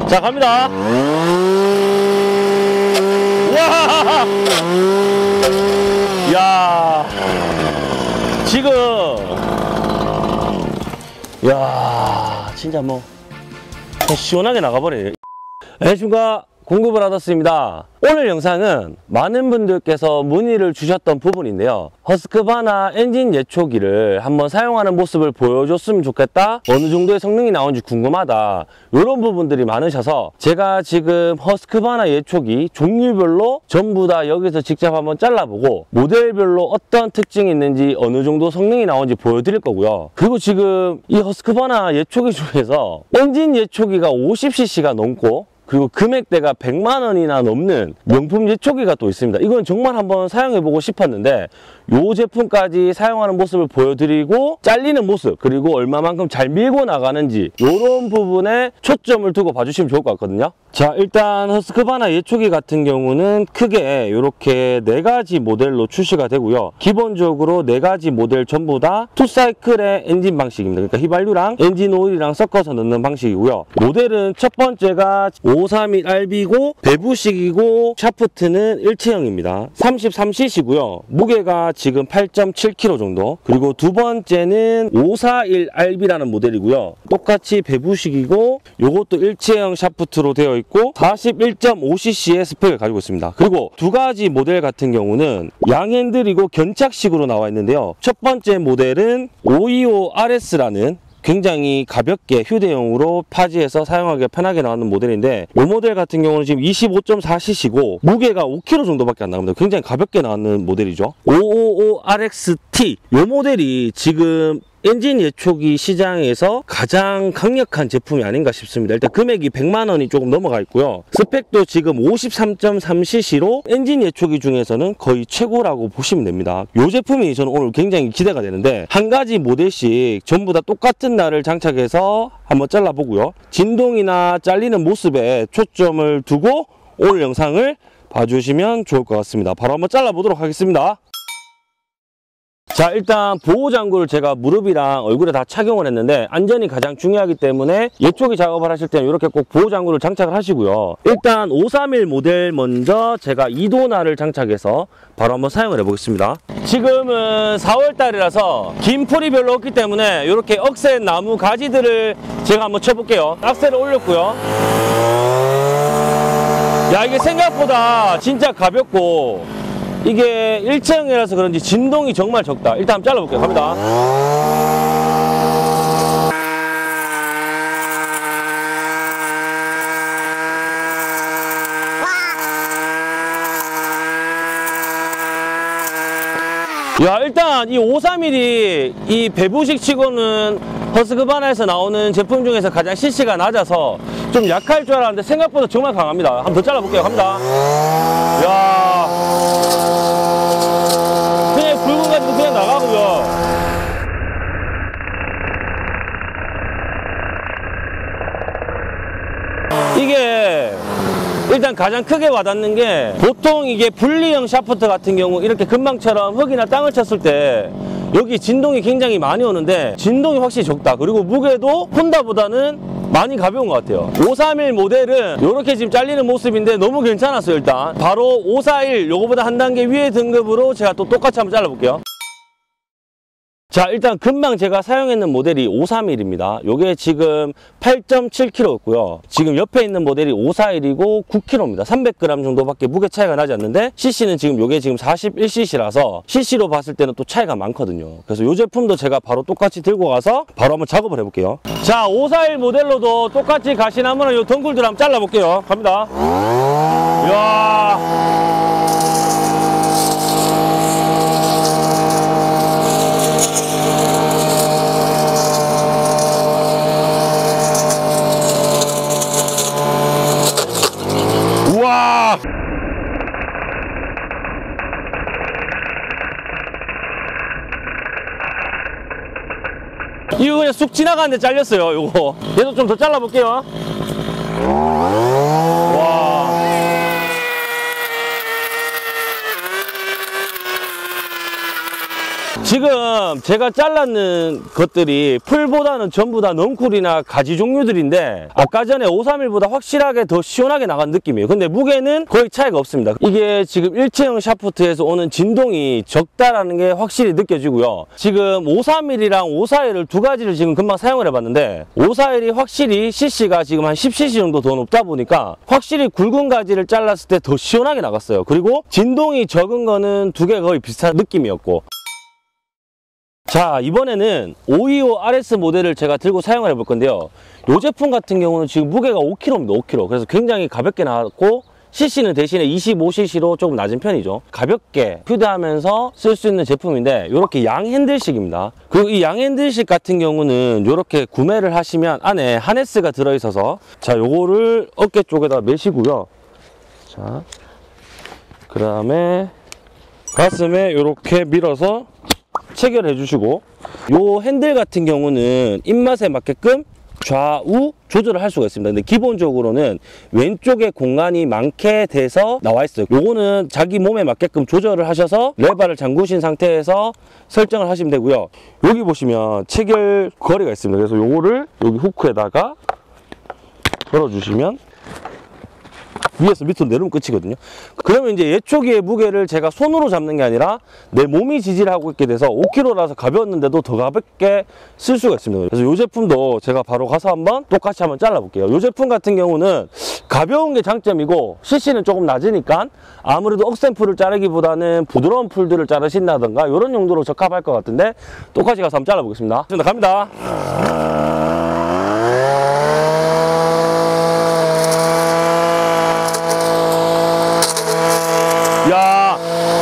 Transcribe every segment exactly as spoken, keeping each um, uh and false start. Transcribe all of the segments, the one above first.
자, 갑니다. 와! 야, 지금, 야, 진짜 뭐, 시원하게 나가버려요. 안녕하십니까. 공급을 받았습니다. 오늘 영상은 많은 분들께서 문의를 주셨던 부분인데요. 허스크바나 엔진 예초기를 한번 사용하는 모습을 보여줬으면 좋겠다, 어느 정도의 성능이 나오는지 궁금하다, 이런 부분들이 많으셔서 제가 지금 허스크바나 예초기 종류별로 전부 다 여기서 직접 한번 잘라보고 모델별로 어떤 특징이 있는지 어느 정도 성능이 나오는지 보여드릴 거고요. 그리고 지금 이 허스크바나 예초기 중에서 엔진 예초기가 오십 씨씨가 넘고 그리고 금액대가 백만 원이나 넘는 명품 예초기가 또 있습니다. 이건 정말 한번 사용해보고 싶었는데 이 제품까지 사용하는 모습을 보여드리고 잘리는 모습, 그리고 얼마만큼 잘 밀고 나가는지 이런 부분에 초점을 두고 봐주시면 좋을 것 같거든요. 자, 일단 허스크바나 예초기 같은 경우는 크게 이렇게 네 가지 모델로 출시가 되고요. 기본적으로 네 가지 모델 전부 다 투사이클의 엔진 방식입니다. 그러니까 휘발유랑 엔진 오일이랑 섞어서 넣는 방식이고요. 모델은 첫 번째가 오백삼십일 알비고 배부식이고 샤프트는 일체형입니다. 삼십삼 씨씨고요. 무게가 지금 팔 점 칠 킬로그램 정도. 그리고 두 번째는 오백사십일 알비라는 모델이고요. 똑같이 배부식이고 요것도 일체형 샤프트로 되어 있고 사십일 점 오 씨씨의 스펙을 가지고 있습니다. 그리고 두 가지 모델 같은 경우는 양핸들이고 견착식으로 나와 있는데요. 첫 번째 모델은 오백이십오 알에스라는 굉장히 가볍게 휴대용으로 파지해서 사용하기 편하게 나오는 모델인데, 이 모델 같은 경우는 지금 이십오 점 사 씨씨고 무게가 오 킬로그램 정도밖에 안 나옵니다. 굉장히 가볍게 나오는 모델이죠. 오백오십오 알엑스티, 이 모델이 지금 엔진 예초기 시장에서 가장 강력한 제품이 아닌가 싶습니다. 일단 금액이 백만 원이 조금 넘어가 있고요. 스펙도 지금 오십삼 점 삼 씨씨로 엔진 예초기 중에서는 거의 최고라고 보시면 됩니다. 이 제품이 저는 오늘 굉장히 기대가 되는데, 한 가지 모델씩 전부 다 똑같은 날을 장착해서 한번 잘라보고요. 진동이나 잘리는 모습에 초점을 두고 오늘 영상을 봐주시면 좋을 것 같습니다. 바로 한번 잘라보도록 하겠습니다. 자, 일단 보호장구를 제가 무릎이랑 얼굴에 다 착용을 했는데 안전이 가장 중요하기 때문에 예초기 작업을 하실 때는 이렇게 꼭 보호장구를 장착을 하시고요. 일단 오백삼십일 모델 먼저 제가 이 도날을 장착해서 바로 한번 사용을 해보겠습니다. 지금은 사월 달이라서 긴 풀이 별로 없기 때문에 이렇게 억센 나무 가지들을 제가 한번 쳐볼게요. 악셀을 올렸고요. 야, 이게 생각보다 진짜 가볍고 이게 일체형이라서 그런지 진동이 정말 적다. 일단 한번 잘라볼게요. 갑니다. 야, 일단 이 오백삼십일이 이 배부식 치고는 허스크바나에서 나오는 제품 중에서 가장 씨씨가 낮아서 좀 약할 줄 알았는데 생각보다 정말 강합니다. 한번 더 잘라볼게요. 갑니다. 야, 그냥 굵은 가지고 그냥 나가고요. 이게 일단 가장 크게 와닿는 게, 보통 이게 분리형 샤프트 같은 경우 이렇게 금방처럼 흙이나 땅을 쳤을 때 여기 진동이 굉장히 많이 오는데 진동이 확실히 적다. 그리고 무게도 혼다보다는 많이 가벼운 것 같아요. 오백삼십일 모델은 이렇게 지금 잘리는 모습인데 너무 괜찮았어요. 일단 바로 오백사십일, 요거보다 한 단계 위에 등급으로 제가 또 똑같이 한번 잘라볼게요. 자, 일단 금방 제가 사용했는 모델이 오백삼십일입니다. 요게 지금 팔 점 칠 킬로그램였고요. 지금 옆에 있는 모델이 오백사십일이고 구 킬로그램입니다. 삼백 그램 정도밖에 무게 차이가 나지 않는데 씨씨는 지금 요게 지금 사십일 씨씨라서 씨씨로 봤을 때는 또 차이가 많거든요. 그래서 요 제품도 제가 바로 똑같이 들고 가서 바로 한번 작업을 해볼게요. 자, 오백사십일 모델로도 똑같이 가시나무나 요 덩굴들 한번 잘라볼게요. 갑니다. 이야, 우와, 이거 그냥 쑥 지나가는데 잘렸어요. 요거 얘도 좀 더 잘라볼게요. 와, 지금 제가 잘랐는 것들이 풀보다는 전부 다 넝쿨이나 가지 종류들인데 아까 전에 오백삼십일보다 확실하게 더 시원하게 나간 느낌이에요. 근데 무게는 거의 차이가 없습니다. 이게 지금 일체형 샤프트에서 오는 진동이 적다라는 게 확실히 느껴지고요. 지금 오백삼십일이랑 오백사십일을 두 가지를 지금 금방 사용을 해봤는데 오백사십일이 확실히 씨씨가 지금 한 십 씨씨 정도 더 높다 보니까 확실히 굵은 가지를 잘랐을 때 더 시원하게 나갔어요. 그리고 진동이 적은 거는 두 개 거의 비슷한 느낌이었고, 자, 이번에는 오백이십오 알에스 모델을 제가 들고 사용을 해볼 건데요. 이 제품 같은 경우는 지금 무게가 오 킬로그램입니다. 오 킬로그램. 그래서 굉장히 가볍게 나왔고 씨씨는 대신에 이십오 씨씨로 조금 낮은 편이죠. 가볍게 휴대하면서 쓸 수 있는 제품인데 이렇게 양 핸들식입니다. 그리고 이 양 핸들식 같은 경우는 이렇게 구매를 하시면 안에 하네스가 들어있어서, 자, 요거를 어깨 쪽에다 매시고요. 자, 그 다음에 가슴에 이렇게 밀어서 체결해 주시고, 요 핸들 같은 경우는 입맛에 맞게끔 좌우 조절을 할 수가 있습니다. 근데 기본적으로는 왼쪽에 공간이 많게 돼서 나와 있어요. 요거는 자기 몸에 맞게끔 조절을 하셔서 레버를 잠그신 상태에서 설정을 하시면 되고요. 여기 보시면 체결 거리가 있습니다. 그래서 요거를 여기 후크에다가 걸어 주시면 위에서 밑으로 내려오면 끝이거든요. 그러면 이제 예초기의 무게를 제가 손으로 잡는 게 아니라 내 몸이 지지를 하고 있게 돼서 오 킬로그램라서 가벼웠는데도 더 가볍게 쓸 수가 있습니다. 그래서 이 제품도 제가 바로 가서 한번 똑같이 한번 잘라볼게요. 이 제품 같은 경우는 가벼운 게 장점이고 씨씨는 조금 낮으니까 아무래도 억센풀을 자르기보다는 부드러운 풀들을 자르신다던가 이런 용도로 적합할 것 같은데 똑같이 가서 한번 잘라보겠습니다. 갑니다. 야,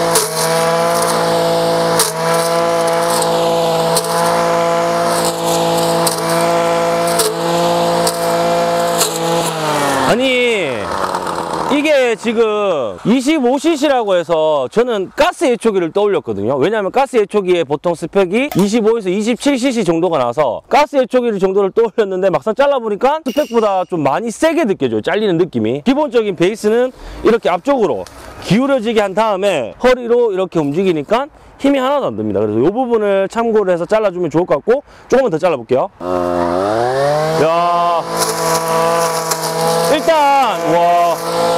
아니 이게 지금 이십오 씨씨라고 해서 저는 가스 예초기를 떠올렸거든요. 왜냐하면 가스 예초기에 보통 스펙이 이십오에서 이십칠 씨씨 정도가 나서 가스 예초기 정도를 떠올렸는데 막상 잘라보니까 스펙보다 좀 많이 세게 느껴져요. 잘리는 느낌이. 기본적인 베이스는 이렇게 앞쪽으로 기울여지게 한 다음에 허리로 이렇게 움직이니까 힘이 하나도 안 듭니다. 그래서 이 부분을 참고를 해서 잘라주면 좋을 것 같고, 조금만 더 잘라볼게요. 야, 일단 와,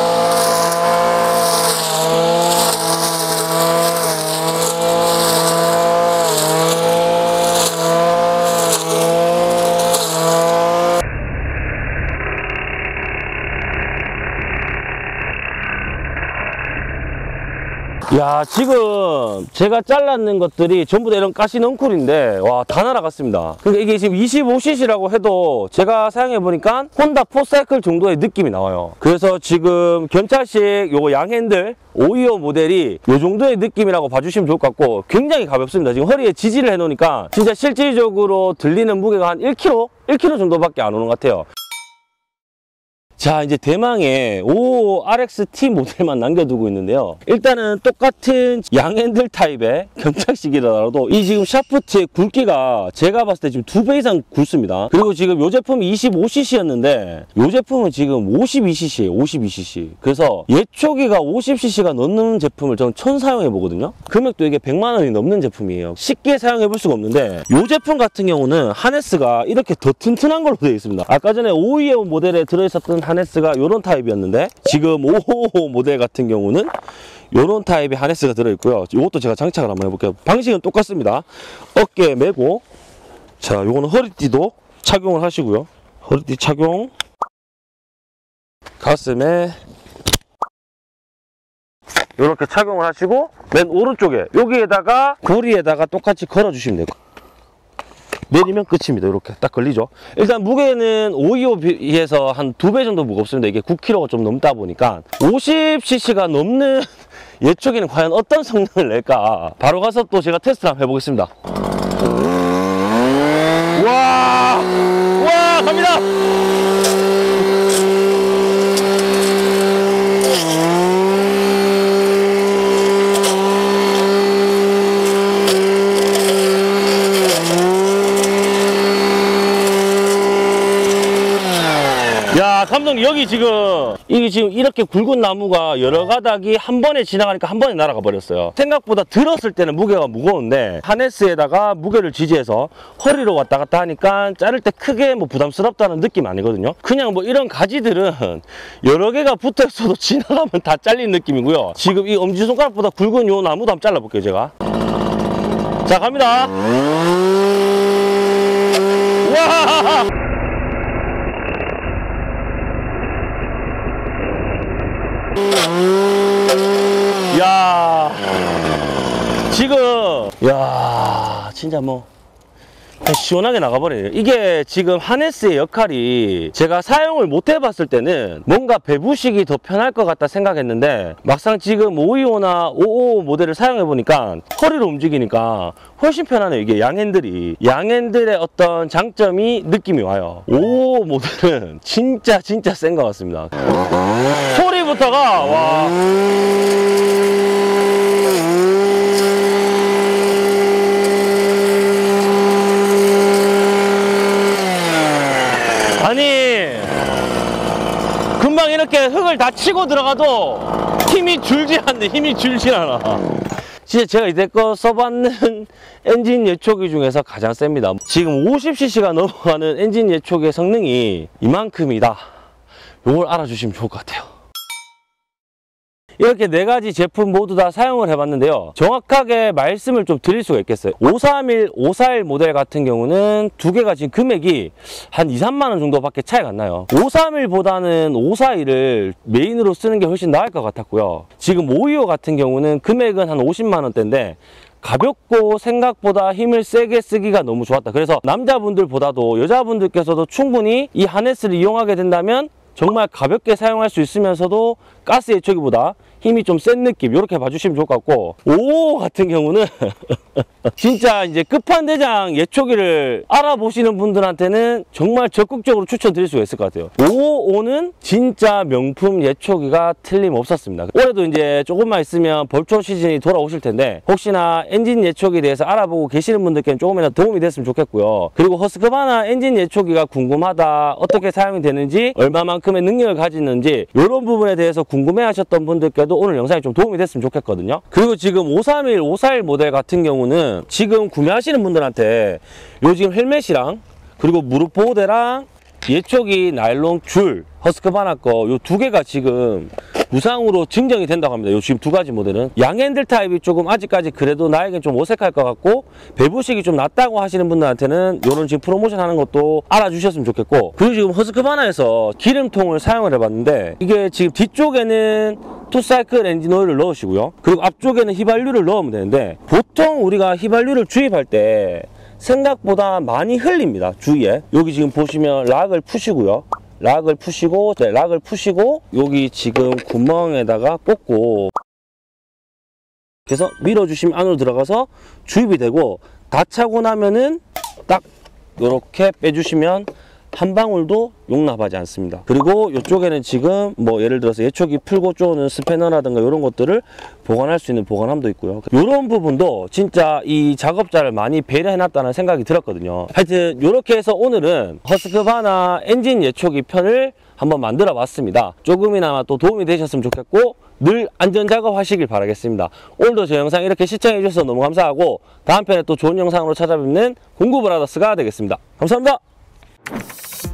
야, 지금 제가 잘랐는 것들이 전부 다 이런 가시 넝쿨인데 와, 다 날아갔습니다. 그러니까 이게 지금 이십오 씨씨라고 해도 제가 사용해보니까 혼다 포사이클 정도의 느낌이 나와요. 그래서 지금 견차식 요거 양핸들 오백이십오 모델이 요 정도의 느낌이라고 봐주시면 좋을 것 같고, 굉장히 가볍습니다. 지금 허리에 지지를 해놓으니까 진짜 실질적으로 들리는 무게가 한 일 킬로그램? 일 킬로그램 정도밖에 안 오는 것 같아요. 자, 이제 대망의 오백오십오 알엑스티 모델만 남겨두고 있는데요. 일단은 똑같은 양핸들 타입의 견착식이라도 이 지금 샤프트의 굵기가 제가 봤을 때 지금 두 배 이상 굵습니다. 그리고 지금 이 제품이 이십오 씨씨였는데 이 제품은 지금 오십이 씨씨예요. 오십이 씨씨. 그래서 예초기가 오십 씨씨가 넘는 제품을 저는 처음 사용해 보거든요. 금액도 이게 백만 원이 넘는 제품이에요. 쉽게 사용해 볼 수가 없는데 이 제품 같은 경우는 하네스가 이렇게 더 튼튼한 걸로 되어 있습니다. 아까 전에 오백이십오 모델에 들어있었던 하네스가 이런 타입이었는데 지금 오백오십오 모델 같은 경우는 이런 타입의 하네스가 들어있고요. 이것도 제가 장착을 한번 해볼게요. 방식은 똑같습니다. 어깨에 메고, 자, 요거는 허리띠도 착용을 하시고요. 허리띠 착용, 가슴에 이렇게 착용을 하시고 맨 오른쪽에 여기에다가 고리에다가 똑같이 걸어주시면 돼요. 내리면 끝입니다. 이렇게 딱 걸리죠. 일단 무게는 오백이십오에 비해서 한 두 배 정도 무겁습니다. 이게 구 킬로그램가 좀 넘다 보니까 오십 씨씨가 넘는 예초기는 과연 어떤 성능을 낼까, 바로 가서 또 제가 테스트를 한번 해보겠습니다. 와, 와, 갑니다. 야, 감독님, 여기 지금 이게 지금 이렇게 굵은 나무가 여러 가닥이 한 번에 지나가니까 한 번에 날아가 버렸어요. 생각보다 들었을 때는 무게가 무거운데 하네스에다가 무게를 지지해서 허리로 왔다 갔다 하니까 자를 때 크게 뭐 부담스럽다는 느낌 아니거든요. 그냥 뭐 이런 가지들은 여러 개가 붙어 있어도 지나가면 다 잘린 느낌이고요. 지금 이 엄지손가락보다 굵은 요 나무도 한번 잘라볼게요, 제가. 자, 갑니다. 와! 야, 지금 야, 진짜 뭐 시원하게 나가버려요. 이게 지금 하네스의 역할이 제가 사용을 못 해봤을 때는 뭔가 배부식이 더 편할 것 같다 생각했는데 막상 지금 오이오나 오오오 모델을 사용해보니까 허리로 움직이니까 훨씬 편하네요. 이게 양핸들이 양핸들의 어떤 장점이 느낌이 와요. 오오오 모델은 진짜 진짜 센 것 같습니다. 소리부터가 와. 아니, 금방 이렇게 흙을 다 치고 들어가도 힘이 줄지 않네. 힘이 줄지 않아. 진짜 제가 이때껏 써봤는 엔진 예초기 중에서 가장 셉니다. 지금 오십 씨씨가 넘어가는 엔진 예초기의 성능이 이만큼이다. 이걸 알아주시면 좋을 것 같아요. 이렇게 네 가지 제품 모두 다 사용을 해봤는데요. 정확하게 말씀을 좀 드릴 수가 있겠어요. 오삼일, 오사일 모델 같은 경우는 두 개가 지금 금액이 한 이, 삼만 원 정도밖에 차이가 안 나요. 오삼일보다는 오사일을 메인으로 쓰는 게 훨씬 나을 것 같았고요. 지금 오이오 같은 경우는 금액은 한 오십만 원대인데 가볍고 생각보다 힘을 세게 쓰기가 너무 좋았다. 그래서 남자분들보다도 여자분들께서도 충분히 이 하네스를 이용하게 된다면 정말 가볍게 사용할 수 있으면서도 가스 예초기보다 힘이 좀 센 느낌 이렇게 봐주시면 좋을 것 같고, 오오오 같은 경우는 진짜 이제 끝판대장 예초기를 알아보시는 분들한테는 정말 적극적으로 추천드릴 수가 있을 것 같아요. 오오오는 진짜 명품 예초기가 틀림없었습니다. 올해도 이제 조금만 있으면 벌초 시즌이 돌아오실 텐데 혹시나 엔진 예초기에 대해서 알아보고 계시는 분들께는 조금이라도 도움이 됐으면 좋겠고요. 그리고 허스크바나 엔진 예초기가 궁금하다, 어떻게 사용이 되는지, 얼마만큼의 능력을 가지는지 이런 부분에 대해서 궁금해 하셨던 분들께도 오늘 영상이 좀 도움이 됐으면 좋겠거든요. 그리고 지금 오삼일, 오사일 모델 같은 경우는 지금 구매하시는 분들한테 요 지금 헬멧이랑 그리고 무릎 보호대랑 예초기 나일론 줄 허스크바나 거 요 두 개가 지금 무상으로 증정이 된다고 합니다. 요 지금 두 가지 모델은 양핸들 타입이 조금 아직까지 그래도 나에겐 좀 어색할 것 같고 배부식이 좀 낮다고 하시는 분들한테는 요런 지금 프로모션 하는 것도 알아주셨으면 좋겠고, 그리고 지금 허스크바나에서 기름통을 사용을 해봤는데 이게 지금 뒤쪽에는 투사이클 엔진 오일을 넣으시고요, 그리고 앞쪽에는 휘발유를 넣으면 되는데 보통 우리가 휘발유를 주입할 때 생각보다 많이 흘립니다. 주위에 여기 지금 보시면 락을 푸시고요, 락을 푸시고 네, 락을 푸시고 여기 지금 구멍에다가 꽂고 그래서 밀어주시면 안으로 들어가서 주입이 되고, 다 차고 나면은 딱 이렇게 빼주시면 한 방울도 용납하지 않습니다. 그리고 이쪽에는 지금 뭐 예를 들어서 예초기 풀고 쪼는 스패너라든가 이런 것들을 보관할 수 있는 보관함도 있고요. 이런 부분도 진짜 이 작업자를 많이 배려해놨다는 생각이 들었거든요. 하여튼 이렇게 해서 오늘은 허스크바나 엔진 예초기 편을 한번 만들어 봤습니다. 조금이나마 또 도움이 되셨으면 좋겠고 늘 안전작업 하시길 바라겠습니다. 오늘도 제 영상 이렇게 시청해 주셔서 너무 감사하고 다음 편에 또 좋은 영상으로 찾아뵙는 공구브라더스가 되겠습니다. 감사합니다.